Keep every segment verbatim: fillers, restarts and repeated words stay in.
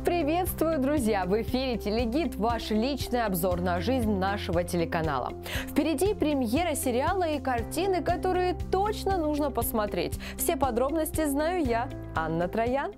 Приветствую, друзья! В эфире Телегид, ваш личный обзор на жизнь нашего телеканала. Впереди премьера сериала и картины, которые точно нужно посмотреть. Все подробности знаю я, Анна Троян.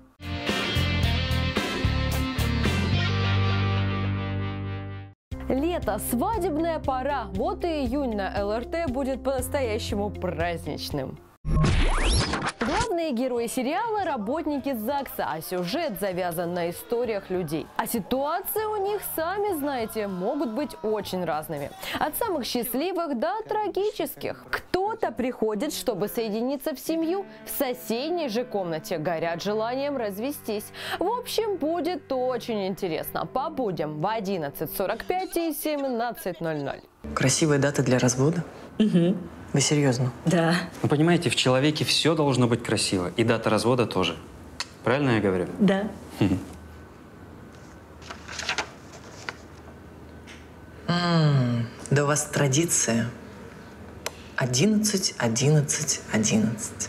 Лето, свадебная пора. Вот и июнь на эл эр тэ будет по-настоящему праздничным. Главные герои сериала – работники ЗАГСа, а сюжет завязан на историях людей. А ситуации у них, сами знаете, могут быть очень разными. От самых счастливых до трагических. Кто-то приходит, чтобы соединиться в семью, в соседней же комнате горят желанием развестись. В общем, будет очень интересно. Побудем в одиннадцать сорок пять и семнадцать ноль ноль. Красивая дата для развода? Угу. Вы серьезно? Да. Вы понимаете, в человеке все должно быть красиво. И дата развода тоже. Правильно я говорю? Да. М-м, да у вас традиция. одиннадцать, одиннадцать, одиннадцать.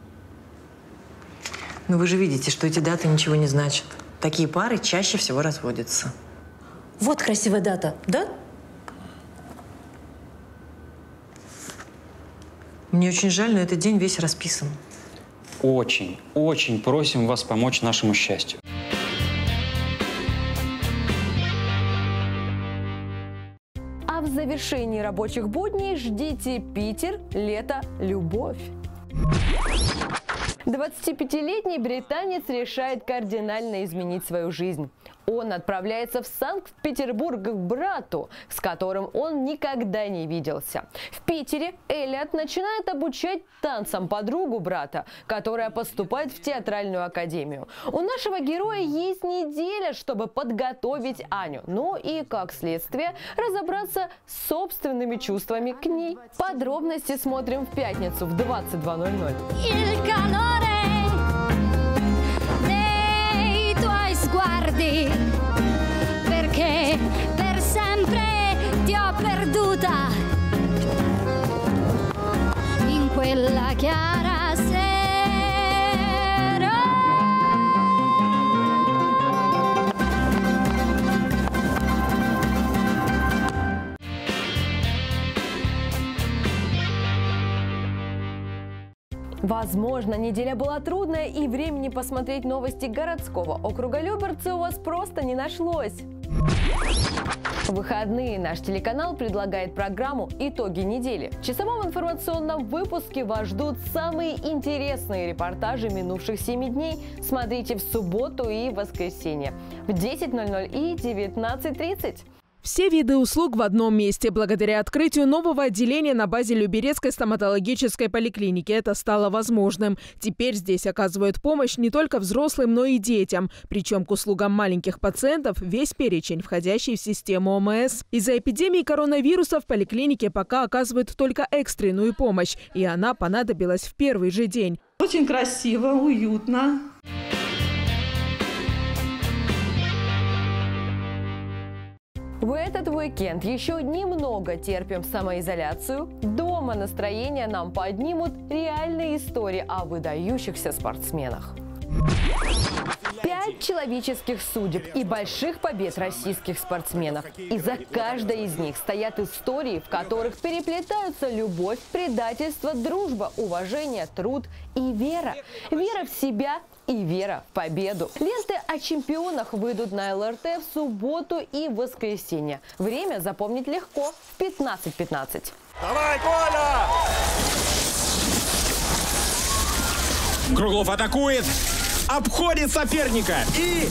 Ну вы же видите, что эти даты ничего не значат. Такие пары чаще всего разводятся. Вот красивая дата, да? Мне очень жаль, но этот день весь расписан. Очень, очень просим вас помочь нашему счастью. А в завершении рабочих будней ждите Питер, лето, любовь. двадцатипятилетний британец решает кардинально изменить свою жизнь. Он отправляется в Санкт-Петербург к брату, с которым он никогда не виделся. В Питере Эллиот начинает обучать танцам подругу брата, которая поступает в театральную академию. У нашего героя есть неделя, чтобы подготовить Аню, ну и, как следствие, разобраться с собственными чувствами к ней. Подробности смотрим в пятницу в двадцать два ноль ноль. Perché per sempre ti ho perduta in quella chiara sera. Возможно, неделя была трудная и времени посмотреть новости городского округа Люберцы у вас просто не нашлось. В выходные наш телеканал предлагает программу «Итоги недели». В часовом информационном выпуске вас ждут самые интересные репортажи минувших семи дней. Смотрите в субботу и воскресенье в десять ноль ноль и девятнадцать тридцать. Все виды услуг в одном месте. Благодаря открытию нового отделения на базе Люберецкой стоматологической поликлиники это стало возможным. Теперь здесь оказывают помощь не только взрослым, но и детям. Причем к услугам маленьких пациентов весь перечень, входящий в систему о эм эс. Из-за эпидемии коронавируса в поликлинике пока оказывают только экстренную помощь. И она понадобилась в первый же день. Очень красиво, уютно. В этот уикенд еще немного терпим самоизоляцию. Дома настроение нам поднимут реальные истории о выдающихся спортсменах. Пять человеческих судеб и больших побед российских спортсменов. И за каждой из них стоят истории, в которых переплетаются любовь, предательство, дружба, уважение, труд и вера. Вера в себя и вера в победу. Ленты о чемпионах выйдут на эл эр тэ в субботу и воскресенье. Время запомнить легко – в пятнадцать пятнадцать. Давай, Коля! Круглов атакует, обходит соперника и...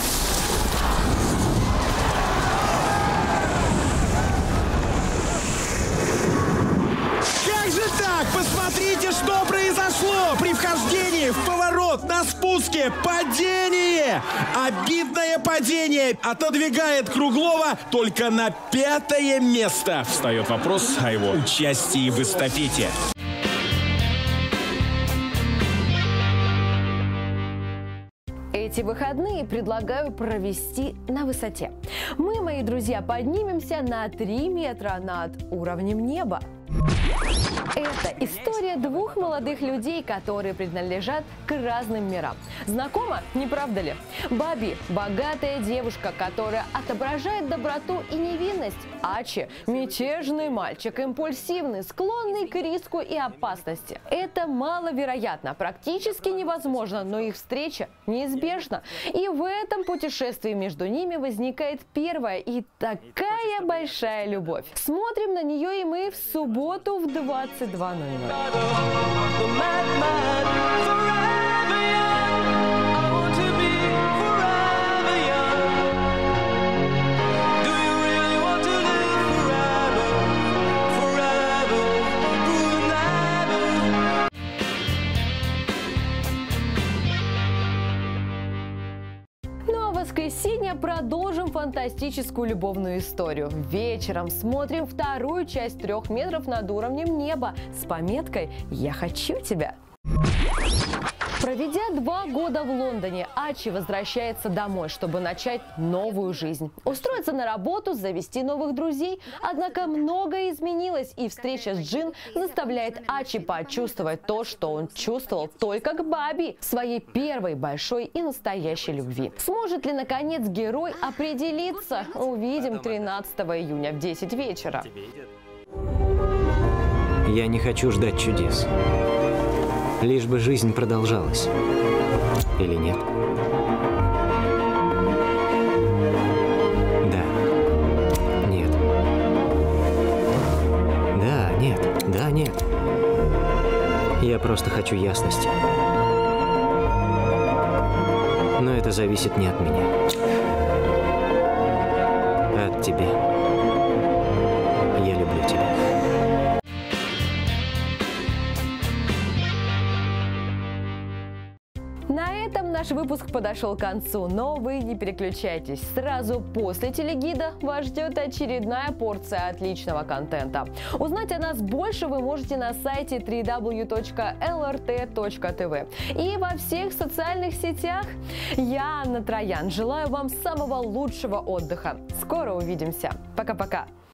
Как же так? Посмотрите, что произошло при вхождении в поворот на спуске. Падение! Обидное падение отодвигает Круглова только на пятое место. Встает вопрос о его участии в эстафете. Эти выходные предлагаю провести на высоте. Мы, мои друзья, поднимемся на три метра над уровнем неба. Это история двух молодых людей, которые принадлежат к разным мирам. Знакомо, не правда ли? Баби – богатая девушка, которая отображает доброту и невинность. Ачи – мятежный мальчик, импульсивный, склонный к риску и опасности. Это маловероятно, практически невозможно, но их встреча неизбежна. И в этом путешествии между ними возникает первая и такая большая любовь. Смотрим на нее и мы в субботу в двадцать два ноль ноль. В воскресенье продолжим фантастическую любовную историю. Вечером смотрим вторую часть трех метров над уровнем неба с пометкой «Я хочу тебя». Проведя два года в Лондоне, Ачи возвращается домой, чтобы начать новую жизнь. Устроиться на работу, завести новых друзей. Однако многое изменилось, и встреча с Джин заставляет Ачи почувствовать то, что он чувствовал только к Баби, своей первой большой и настоящей любви. Сможет ли, наконец, герой определиться? Увидим тринадцатого июня в десять вечера. Я не хочу ждать чудес. Лишь бы жизнь продолжалась. Или нет? Да. Нет. Да, нет. Да, нет. Я просто хочу ясности. Но это зависит не от меня. А от тебя. Я люблю тебя. На этом наш выпуск подошел к концу, но вы не переключайтесь. Сразу после телегида вас ждет очередная порция отличного контента. Узнать о нас больше вы можете на сайте дабл ю дабл ю дабл ю точка эл эр тэ точка тэ вэ и во всех социальных сетях. Я, Анна Троян, желаю вам самого лучшего отдыха. Скоро увидимся. Пока-пока.